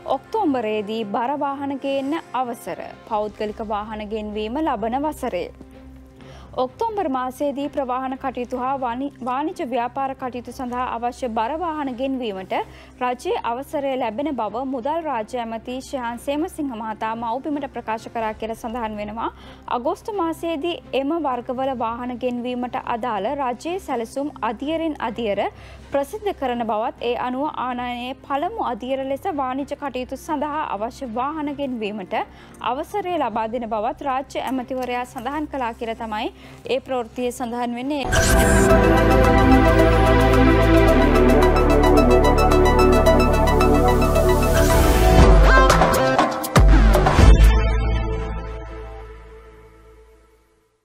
ඔක්තෝබරයේදී බර වාහන ගේන්න අවසර. පෞද්ගලික වාහන ගෙන්වීම ලබන වසරේ. ඔක්තෝබර් මාසයේදී ප්‍රවාහන කටයුතු හා වාණිජ ව්‍යාපාර කටයුතු සඳහා අවශ්‍ය බර වාහන ගෙන්වීමට රජයේ අවසරය ලැබෙන බව මුදල් රාජ්‍ය ඇමති ශ්‍රේයාන් සේමසිංහ මහතා මව්බිමට ප්‍රකාශ කරා කියලා සඳහන් වෙනවා. අගෝස්තු මාසයේදී එම වර්ගවල වාහන ගෙන්වීමට අදාළ රජයේ සැලසුම් අධියරින් අධියර ප්‍රසිද්ධ කරන බවත් ඒ අනුව ආනයනයේ පළමු අධියර ලෙස වාණිජ කටයුතු සඳහා අවශ්‍ය වාහන ගෙන්වීමට අවසරය ලබා දෙන බවත් රාජ්‍ය ඇමතිවරයා සඳහන් කළා කියලා තමයි ඒ ප්‍රවෘත්තියේ සඳහන් වෙන්නේ.